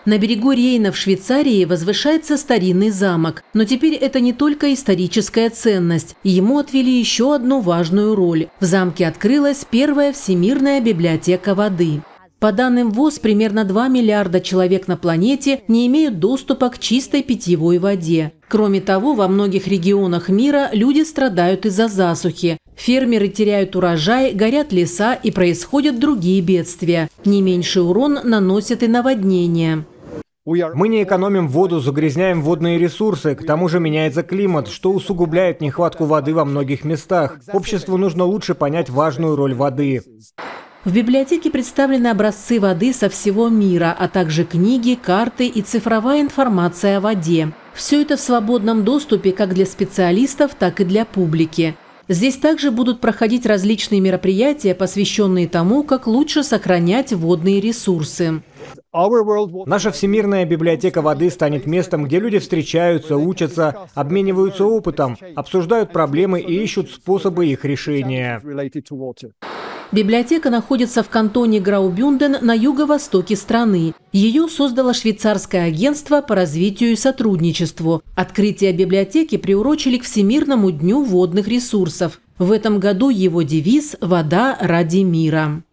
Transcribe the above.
На берегу Рейна в Швейцарии возвышается старинный замок. Но теперь это не только историческая ценность. Ему отвели еще одну важную роль. В замке открылась первая всемирная библиотека воды. По данным ВОЗ, примерно 2 миллиарда человек на планете не имеют доступа к чистой питьевой воде. Кроме того, во многих регионах мира люди страдают из-за засухи. Фермеры теряют урожай, горят леса и происходят другие бедствия. Не меньший урон наносят и наводнения. Мы не экономим воду, загрязняем водные ресурсы, к тому же меняется климат, что усугубляет нехватку воды во многих местах. Обществу нужно лучше понять важную роль воды. В библиотеке представлены образцы воды со всего мира, а также книги, карты и цифровая информация о воде. Все это в свободном доступе как для специалистов, так и для публики. Здесь также будут проходить различные мероприятия, посвященные тому, как лучше сохранять водные ресурсы. Наша Всемирная библиотека воды станет местом, где люди встречаются, учатся, обмениваются опытом, обсуждают проблемы и ищут способы их решения. Библиотека находится в кантоне Граубюнден на юго-востоке страны. Ее создало швейцарское агентство по развитию и сотрудничеству. Открытие библиотеки приурочили к Всемирному дню водных ресурсов. В этом году его девиз «Вода ради мира».